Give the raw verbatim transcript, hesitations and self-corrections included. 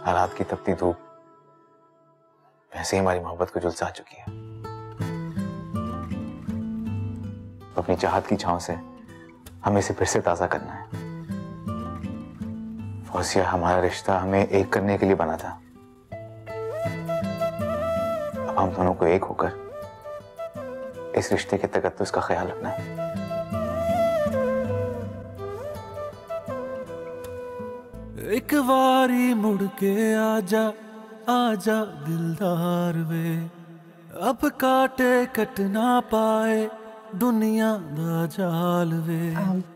हालात की तपती धूप वैसे ही हमारी मोहब्बत को झुलसा चुकी है। तो अपनी चाहत की छांव से हमें इसे फिर से ताजा करना है। फौजिया, हमारा रिश्ता हमें एक करने के लिए बना था। अब हम दोनों को एक होकर इस रिश्ते के तहत तो इसका ख्याल रखना है। एक बारी मुड़ के आजा आजा दिलदार वे, अब काटे कट ना पाए दुनिया दा जाल वे।